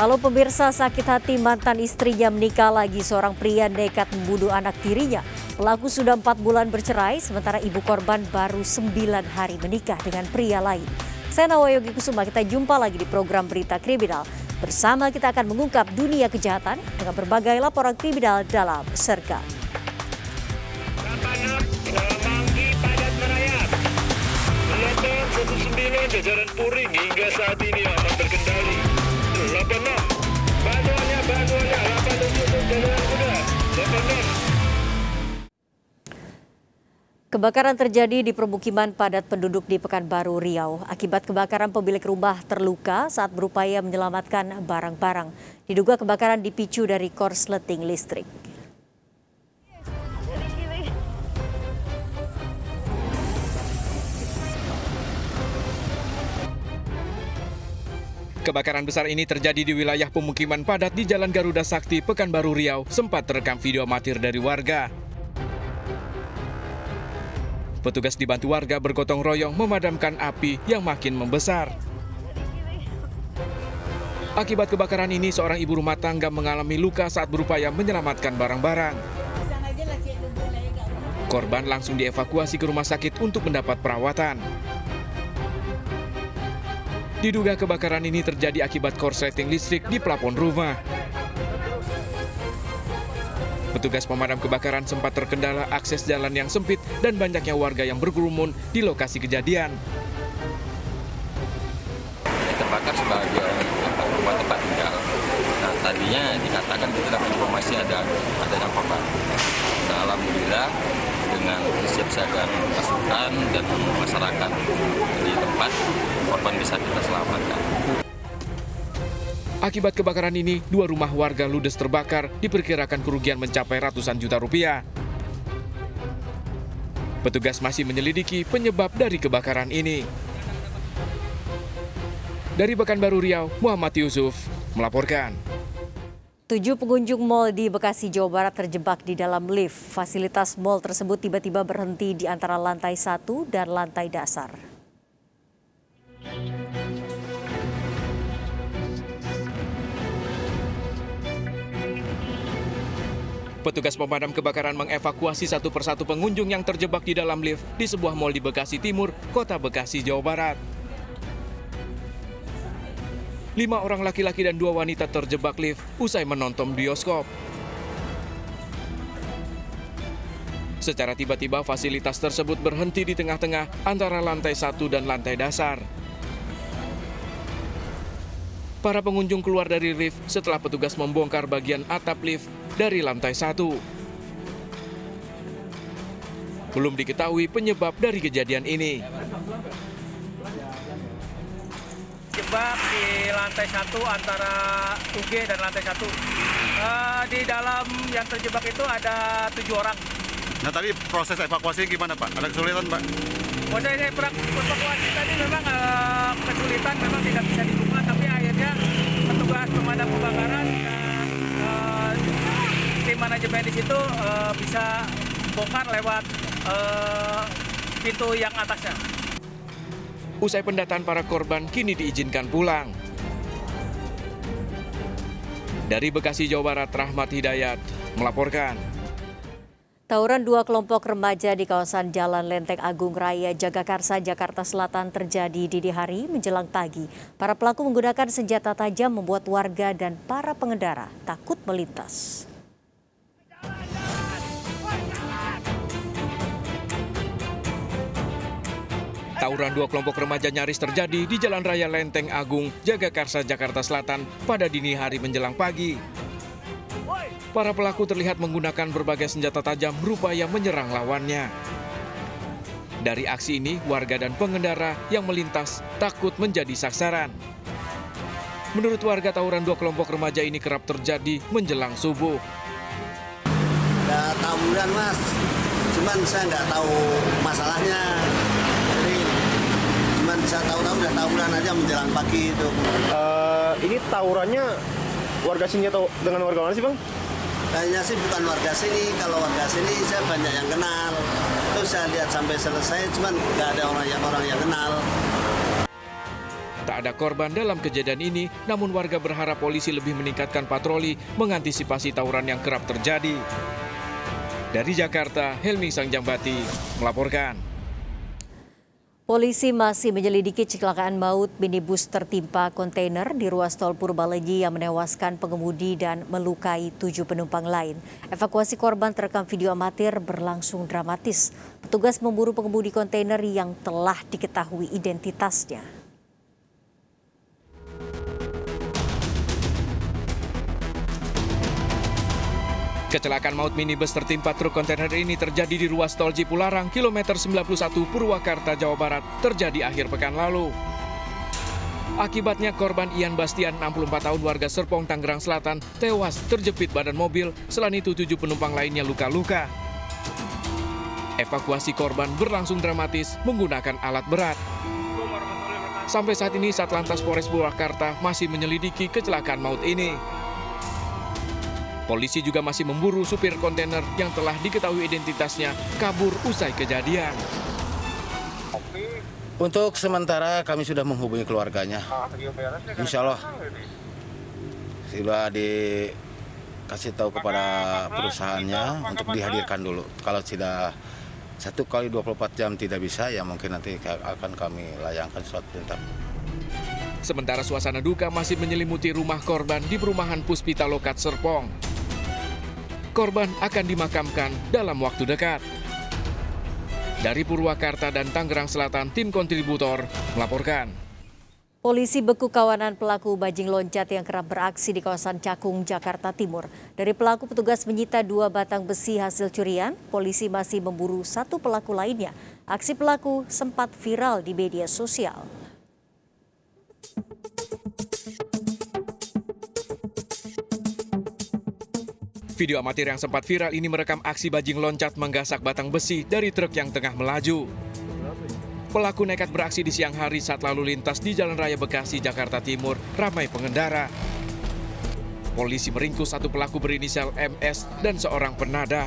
Halo pemirsa, sakit hati mantan istrinya menikah lagi. Seorang pria nekat membunuh anak tirinya. Pelaku sudah 4 bulan bercerai, sementara ibu korban baru 9 hari menikah dengan pria lain. Saya Nawayogi Kusuma, kita jumpa lagi di program Berita Kriminal. Bersama kita akan mengungkap dunia kejahatan dengan berbagai laporan kriminal dalam Serga. Jajaran Puring hingga saat ini aman terkendali. 86, bantuannya 87 jajaran kuda, 86. Kebakaran terjadi di permukiman padat penduduk di Pekanbaru, Riau. Akibat kebakaran, pemilik rumah terluka saat berupaya menyelamatkan barang-barang. Diduga kebakaran dipicu dari korsleting listrik. Kebakaran besar ini terjadi di wilayah pemukiman padat di Jalan Garuda Sakti, Pekanbaru, Riau, sempat terekam video amatir dari warga. Petugas dibantu warga bergotong royong memadamkan api yang makin membesar. Akibat kebakaran ini, seorang ibu rumah tangga mengalami luka saat berupaya menyelamatkan barang-barang. Korban langsung dievakuasi ke rumah sakit untuk mendapat perawatan. Diduga kebakaran ini terjadi akibat korsleting listrik di plafon rumah. Petugas pemadam kebakaran sempat terkendala akses jalan yang sempit dan banyaknya warga yang berkerumun di lokasi kejadian. Terbakar sebagai rumah tempat tinggal. Nah, tadinya dikatakan kita dapat informasi ada korban. Nah, alhamdulillah dengan kesiapsiagaan pasukan dan masyarakat di tempat, korban bisa kita selamatkan. Akibat kebakaran ini, 2 rumah warga ludes terbakar, diperkirakan kerugian mencapai ratusan juta rupiah. Petugas masih menyelidiki penyebab dari kebakaran ini. Dari Pekanbaru, Riau, Muhammad Yusuf melaporkan. 7 pengunjung mal di Bekasi, Jawa Barat terjebak di dalam lift. Fasilitas mal tersebut tiba-tiba berhenti di antara lantai 1 dan lantai dasar. Petugas pemadam kebakaran mengevakuasi satu persatu pengunjung yang terjebak di dalam lift di sebuah mal di Bekasi Timur, Kota Bekasi, Jawa Barat. 5 orang laki-laki dan 2 wanita terjebak lift usai menonton bioskop. Secara tiba-tiba fasilitas tersebut berhenti di tengah-tengah antara lantai 1 dan lantai dasar. Para pengunjung keluar dari lift setelah petugas membongkar bagian atap lift dari lantai 1. Belum diketahui penyebab dari kejadian ini. Jebak di lantai 1 antara UG dan lantai 1. Di dalam yang terjebak itu ada 7 orang. Nah, tadi proses evakuasi gimana, Pak? Ada kesulitan, Pak? Proses evakuasi tadi memang kesulitan, memang tidak bisa dibuka, tapi akhirnya petugas pemadam kebakaran dan tim manajemen di situ bisa bongkar lewat pintu yang atasnya. Usai pendataan para korban, kini diizinkan pulang. Dari Bekasi, Jawa Barat, Rahmat Hidayat melaporkan. Tawuran 2 kelompok remaja di kawasan Jalan Lenteng Agung Raya, Jagakarsa, Jakarta Selatan terjadi dini hari menjelang pagi. Para pelaku menggunakan senjata tajam membuat warga dan para pengendara takut melintas. Tawuran 2 kelompok remaja nyaris terjadi di Jalan Raya Lenteng Agung, Jagakarsa, Jakarta Selatan pada dini hari menjelang pagi. Para pelaku terlihat menggunakan berbagai senjata tajam berupaya menyerang lawannya. Dari aksi ini, warga dan pengendara yang melintas takut menjadi sasaran. Menurut warga, tawuran 2 kelompok remaja ini kerap terjadi menjelang subuh. Ada tawuran, Mas. Cuman saya nggak tahu masalahnya. Saya tahu-tahu udah tawuran aja menjelang pagi itu. Ini tawurannya warga sini atau dengan warga mana sih, Bang? Kayaknya sih bukan warga sini. Kalau warga sini saya banyak yang kenal. Itu saya lihat sampai selesai, cuman nggak ada orang yang kenal. tak ada korban dalam kejadian ini, namun warga berharap polisi lebih meningkatkan patroli mengantisipasi tawuran yang kerap terjadi. Dari Jakarta, Helmi Sangjambati melaporkan. Polisi masih menyelidiki kecelakaan maut minibus tertimpa kontainer di ruas tol Purbalenyi yang menewaskan pengemudi dan melukai 7 penumpang lain. Evakuasi korban terekam video amatir berlangsung dramatis. Petugas memburu pengemudi kontainer yang telah diketahui identitasnya. Kecelakaan maut minibus tertimpa truk kontainer ini terjadi di ruas tol Cipularang, kilometer 91 Purwakarta, Jawa Barat, terjadi akhir pekan lalu. Akibatnya korban Ian Bastian, 64 tahun warga Serpong, Tangerang Selatan, tewas terjepit badan mobil, selain itu 7 penumpang lainnya luka-luka. Evakuasi korban berlangsung dramatis menggunakan alat berat. Sampai saat ini Satlantas Polres Purwakarta masih menyelidiki kecelakaan maut ini. Polisi juga masih memburu supir kontainer yang telah diketahui identitasnya kabur usai kejadian. Untuk sementara kami sudah menghubungi keluarganya. Insya Allah sudah dikasih tahu kepada perusahaannya untuk dihadirkan dulu. Kalau tidak 1 kali 24 jam tidak bisa, ya mungkin nanti akan kami layangkan surat perintah. Sementara suasana duka masih menyelimuti rumah korban di perumahan Puspita Lokat Serpong. Korban akan dimakamkan dalam waktu dekat. Dari Purwakarta dan Tangerang Selatan, tim kontributor melaporkan. Polisi beku kawanan pelaku bajing loncat yang kerap beraksi di kawasan Cakung, Jakarta Timur. Dari pelaku, petugas menyita 2 batang besi hasil curian. Polisi masih memburu 1 pelaku lainnya. Aksi pelaku sempat viral di media sosial. Video amatir yang sempat viral ini merekam aksi bajing loncat menggasak batang besi dari truk yang tengah melaju. Pelaku nekat beraksi di siang hari saat lalu lintas di Jalan Raya Bekasi, Jakarta Timur, ramai pengendara. Polisi meringkus 1 pelaku berinisial MS dan seorang penadah.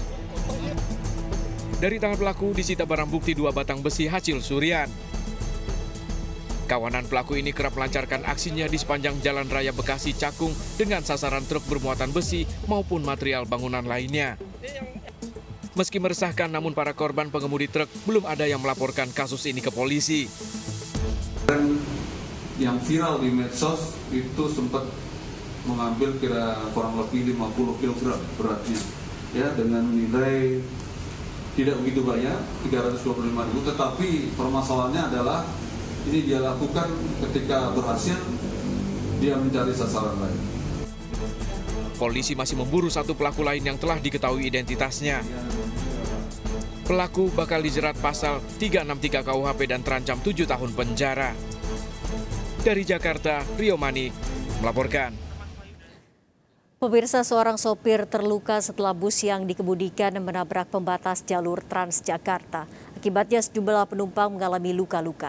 Dari tangan pelaku disita barang bukti 2 batang besi hasil curian. Kawanan pelaku ini kerap melancarkan aksinya di sepanjang Jalan Raya Bekasi Cakung dengan sasaran truk bermuatan besi maupun material bangunan lainnya. Meski meresahkan, namun para korban pengemudi truk belum ada yang melaporkan kasus ini ke polisi. Dan yang viral di medsos itu sempat mengambil kurang lebih 50 kg beratnya, ya, dengan nilai tidak begitu banyak, 325.000. Tetapi permasalahannya adalah ini dia lakukan ketika berhasil dia mencari sasaran lain. Polisi masih memburu 1 pelaku lain yang telah diketahui identitasnya. Pelaku bakal dijerat pasal 363 KUHP dan terancam 7 tahun penjara. Dari Jakarta, Rio Mani melaporkan. Pemirsa, seorang sopir terluka setelah bus yang dikemudikan menabrak pembatas jalur Transjakarta. Akibatnya sejumlah penumpang mengalami luka-luka.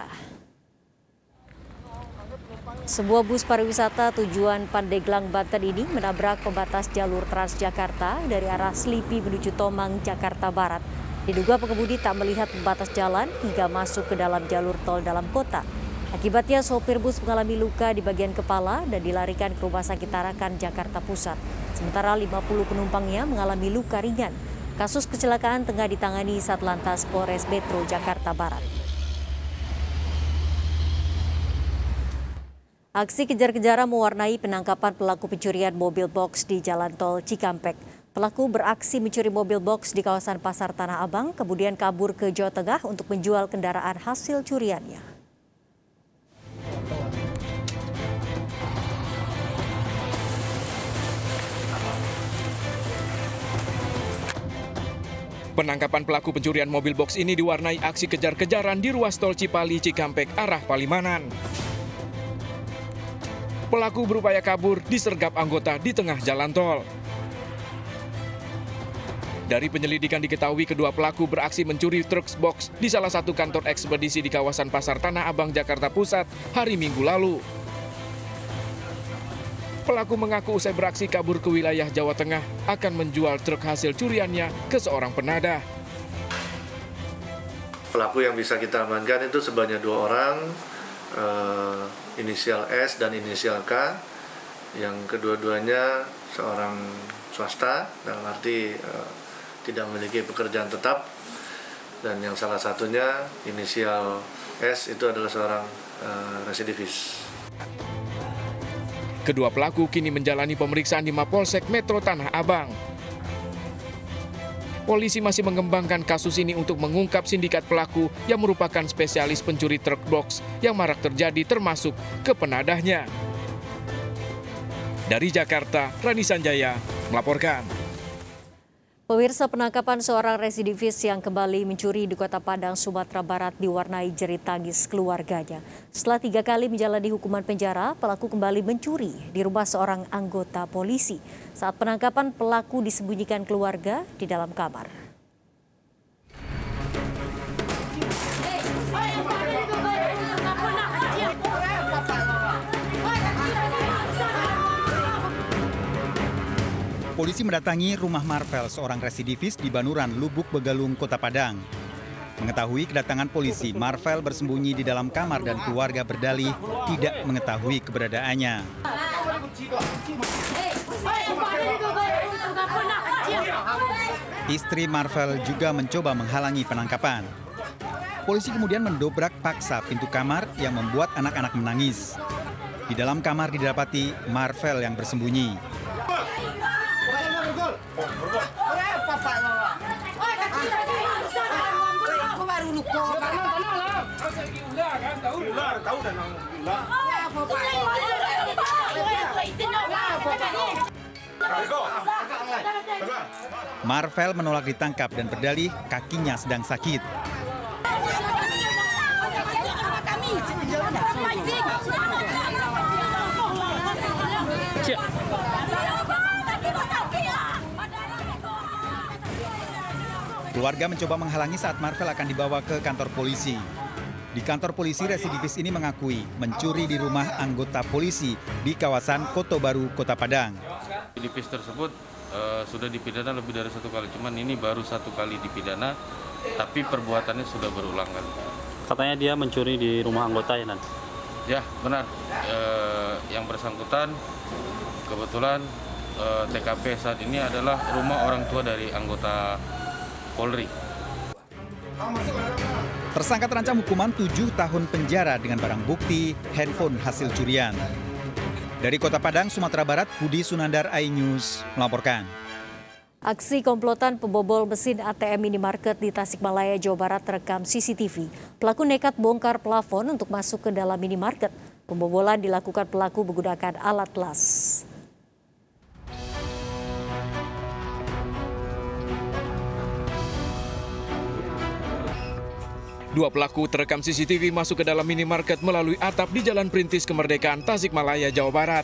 Sebuah bus pariwisata tujuan Pandeglang, Banten ini menabrak pembatas jalur Transjakarta dari arah Slipi menuju Tomang, Jakarta Barat. Diduga pengemudi tak melihat pembatas jalan hingga masuk ke dalam jalur tol dalam kota. Akibatnya sopir bus mengalami luka di bagian kepala dan dilarikan ke Rumah Sakit Tarakan, Jakarta Pusat. Sementara 50 penumpangnya mengalami luka ringan. Kasus kecelakaan tengah ditangani Satlantas Polres Metro Jakarta Barat. Aksi kejar-kejaran mewarnai penangkapan pelaku pencurian mobil box di Jalan Tol Cikampek. Pelaku beraksi mencuri mobil box di kawasan Pasar Tanah Abang, kemudian kabur ke Jawa Tengah untuk menjual kendaraan hasil curiannya. Penangkapan pelaku pencurian mobil box ini diwarnai aksi kejar-kejaran di ruas tol Cipali Cikampek arah Palimanan. Pelaku berupaya kabur disergap anggota di tengah jalan tol. Dari penyelidikan diketahui kedua pelaku beraksi mencuri truk box di salah satu kantor ekspedisi di kawasan Pasar Tanah Abang, Jakarta Pusat hari Minggu lalu. Pelaku mengaku usai beraksi kabur ke wilayah Jawa Tengah akan menjual truk hasil curiannya ke seorang penadah. Pelaku yang bisa kita amankan itu sebanyak 2 orang. inisial S dan inisial K, yang kedua-duanya seorang swasta, dalam arti tidak memiliki pekerjaan tetap, dan yang salah satunya inisial S itu adalah seorang residivis. Kedua pelaku kini menjalani pemeriksaan di Mapolsek Metro Tanah Abang. Polisi masih mengembangkan kasus ini untuk mengungkap sindikat pelaku yang merupakan spesialis pencuri truk box yang marak terjadi termasuk ke penadahnya. Dari Jakarta, Rani Sanjaya melaporkan. Pemirsa, penangkapan seorang residivis yang kembali mencuri di Kota Padang, Sumatera Barat diwarnai jerit tangis keluarganya. Setelah 3 kali menjalani hukuman penjara, pelaku kembali mencuri di rumah seorang anggota polisi. Saat penangkapan, pelaku disembunyikan keluarga di dalam kamar. Polisi mendatangi rumah Marvel, seorang residivis di Banuran, Lubuk Begalung, Kota Padang. Mengetahui kedatangan polisi, Marvel bersembunyi di dalam kamar dan keluarga berdalih tidak mengetahui keberadaannya. Istri Marvel juga mencoba menghalangi penangkapan. Polisi kemudian mendobrak paksa pintu kamar yang membuat anak-anak menangis. Di dalam kamar didapati Marvel yang bersembunyi. Marvel menolak ditangkap dan berdalih kakinya sedang sakit. Keluarga mencoba menghalangi saat Marvel akan dibawa ke kantor polisi. Di kantor polisi, residivis ini mengakui mencuri di rumah anggota polisi di kawasan Koto Baru, Kota Padang. Residivis tersebut sudah dipidana lebih dari 1 kali, cuman ini baru 1 kali dipidana, tapi perbuatannya sudah berulang kan. Katanya dia mencuri di rumah anggota ya, Nan? Ya, benar. Yang bersangkutan kebetulan TKP saat ini adalah rumah orang tua dari anggota Polri. Tersangka terancam hukuman 7 tahun penjara dengan barang bukti handphone hasil curian. Dari Kota Padang, Sumatera Barat, Budi Sunandar, iNews melaporkan. Aksi komplotan pembobol mesin ATM minimarket di Tasikmalaya, Jawa Barat terekam CCTV. Pelaku nekat bongkar plafon untuk masuk ke dalam minimarket. Pembobolan dilakukan pelaku menggunakan alat las. Dua pelaku terekam CCTV masuk ke dalam minimarket melalui atap di Jalan Perintis Kemerdekaan, Tasikmalaya, Jawa Barat.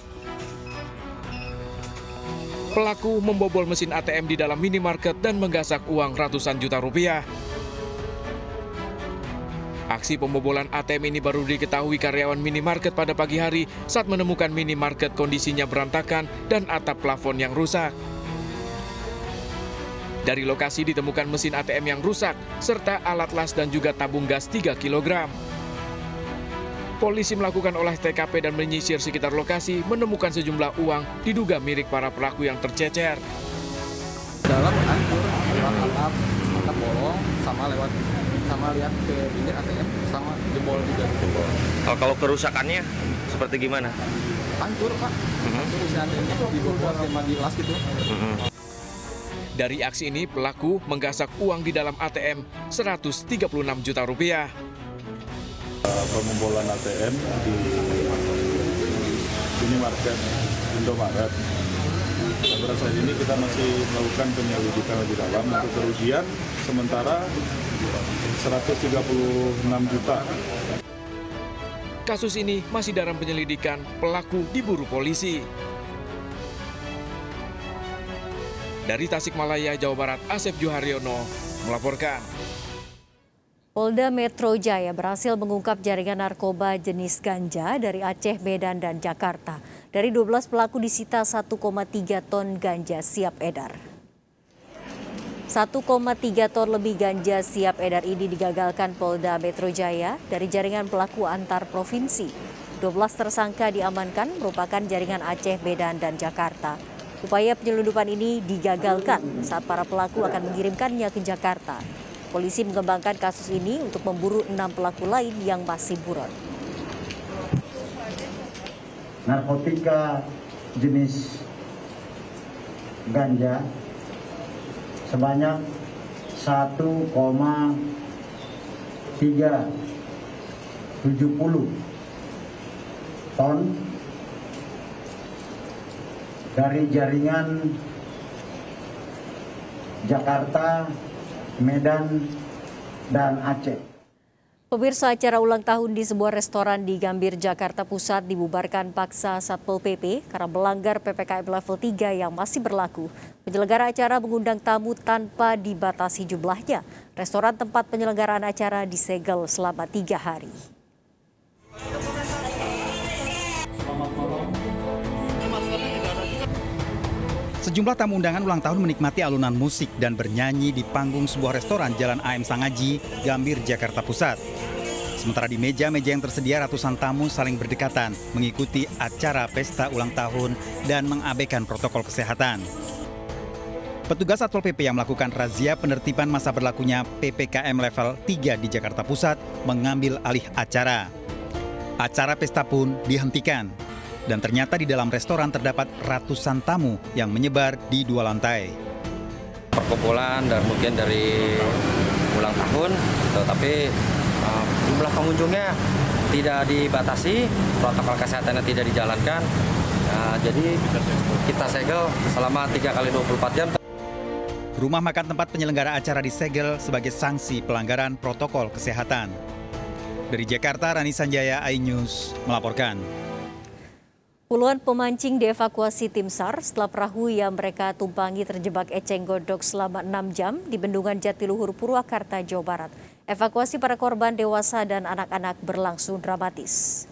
Pelaku membobol mesin ATM di dalam minimarket dan menggasak uang ratusan juta rupiah. Aksi pembobolan ATM ini baru diketahui karyawan minimarket pada pagi hari saat menemukan minimarket kondisinya berantakan dan atap plafon yang rusak. Dari lokasi ditemukan mesin ATM yang rusak, serta alat las dan juga tabung gas 3 kg. Polisi melakukan olah TKP dan menyisir sekitar lokasi, menemukan sejumlah uang diduga milik para pelaku yang tercecer. Dalam hancur, atap bolong, sama lihat ke pinggir ATM, sama jebol juga. Kalau kerusakannya seperti gimana? Hancur, Pak. Hancur isi ATM-nya dibobol sama di las gitu. Dari aksi ini, pelaku menggasak uang di dalam ATM 136 juta rupiah. Pembobolan ATM di minimarket Indomaret. Pada saat ini kita masih melakukan penyelidikan lebih dalam untuk kerugian sementara 136 juta. Kasus ini masih dalam penyelidikan, pelaku diburu polisi. Dari Tasikmalaya, Jawa Barat, Asep Juharyono melaporkan. Polda Metro Jaya berhasil mengungkap jaringan narkoba jenis ganja dari Aceh, Medan, dan Jakarta. Dari 12 pelaku disita 1,3 ton ganja siap edar. 1,3 ton lebih ganja siap edar ini digagalkan Polda Metro Jaya dari jaringan pelaku antar provinsi. 12 tersangka diamankan merupakan jaringan Aceh, Medan, dan Jakarta. Upaya penyelundupan ini digagalkan saat para pelaku akan mengirimkannya ke Jakarta. Polisi mengembangkan kasus ini untuk memburu 6 pelaku lain yang masih buron. Narkotika jenis ganja sebanyak 1,370 ton dari jaringan Jakarta, Medan, dan Aceh. Pemirsa, acara ulang tahun di sebuah restoran di Gambir, Jakarta Pusat dibubarkan paksa Satpol PP karena melanggar PPKM level 3 yang masih berlaku. Penyelenggara acara mengundang tamu tanpa dibatasi jumlahnya. Restoran tempat penyelenggaraan acara disegel selama 3 hari. Sejumlah tamu undangan ulang tahun menikmati alunan musik dan bernyanyi di panggung sebuah restoran Jalan AM Sangaji, Gambir, Jakarta Pusat. Sementara di meja-meja yang tersedia ratusan tamu saling berdekatan mengikuti acara pesta ulang tahun dan mengabaikan protokol kesehatan. Petugas Satpol PP yang melakukan razia penertiban masa berlakunya PPKM level 3 di Jakarta Pusat mengambil alih acara. Acara pesta pun dihentikan. Dan ternyata di dalam restoran terdapat ratusan tamu yang menyebar di 2 lantai. Perkumpulan dan mungkin dari ulang tahun, tetapi jumlah pengunjungnya tidak dibatasi, protokol kesehatannya tidak dijalankan. Jadi kita segel selama 3 kali 24 jam. Rumah makan tempat penyelenggara acara disegel sebagai sanksi pelanggaran protokol kesehatan. Dari Jakarta, Rani Sanjaya, iNews melaporkan. Puluhan pemancing dievakuasi tim SAR setelah perahu yang mereka tumpangi terjebak eceng gondok selama 6 jam di Bendungan Jatiluhur, Purwakarta, Jawa Barat. Evakuasi para korban dewasa dan anak-anak berlangsung dramatis.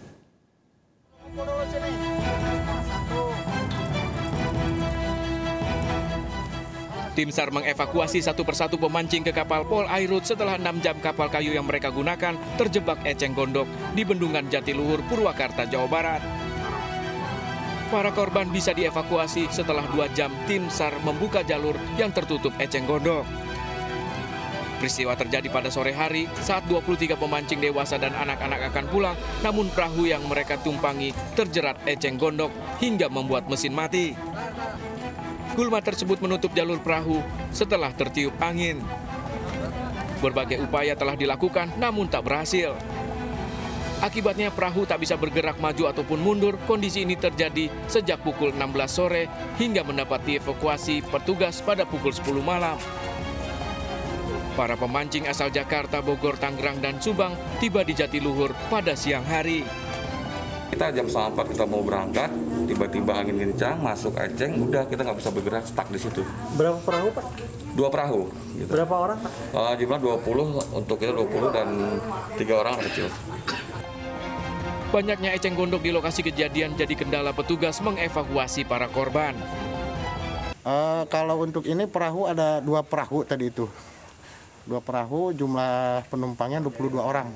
Tim SAR mengevakuasi satu persatu pemancing ke kapal Pol Airut setelah 6 jam kapal kayu yang mereka gunakan terjebak eceng gondok di Bendungan Jatiluhur, Purwakarta, Jawa Barat. Para korban bisa dievakuasi setelah 2 jam tim SAR membuka jalur yang tertutup eceng gondok. Peristiwa terjadi pada sore hari saat 23 pemancing dewasa dan anak-anak akan pulang, namun perahu yang mereka tumpangi terjerat eceng gondok hingga membuat mesin mati. Gulma tersebut menutup jalur perahu setelah tertiup angin. Berbagai upaya telah dilakukan namun tak berhasil. Akibatnya perahu tak bisa bergerak maju ataupun mundur. Kondisi ini terjadi sejak pukul 16 sore hingga mendapat dievakuasi petugas pada pukul 10 malam. Para pemancing asal Jakarta, Bogor, Tangerang, dan Subang tiba di Jatiluhur pada siang hari. Kita jam 4 kita mau berangkat, tiba-tiba angin kencang, masuk eceng, udah kita nggak bisa bergerak, stuck di situ. Berapa perahu, Pak? 2 perahu. Gitu. Berapa orang, Pak? Jumlah 20, untuk kita 20 dan 3 orang kecil. Banyaknya eceng gondok di lokasi kejadian jadi kendala petugas mengevakuasi para korban. Kalau untuk ini perahu ada 2 perahu tadi itu. 2 perahu, jumlah penumpangnya 22 orang.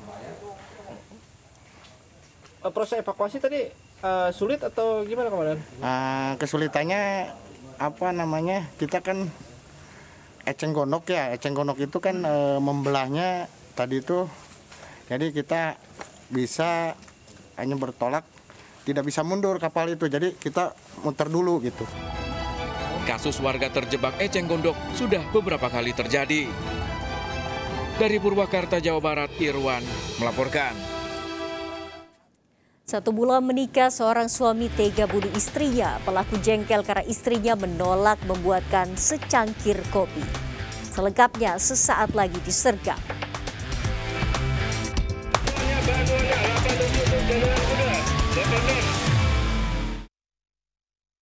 Proses evakuasi tadi sulit atau gimana, Komandan? Kesulitannya kita kan eceng gondok ya. Eceng gondok itu kan membelahnya tadi itu. Jadi kita bisa hanya bertolak, tidak bisa mundur kapal itu, jadi kita muter dulu gitu. Kasus warga terjebak eceng gondok sudah beberapa kali terjadi. Dari Purwakarta, Jawa Barat, Irwan melaporkan. 1 bulan menikah, seorang suami tega bunuh istrinya. Pelaku jengkel karena istrinya menolak membuatkan secangkir kopi. Selengkapnya sesaat lagi di Sergap.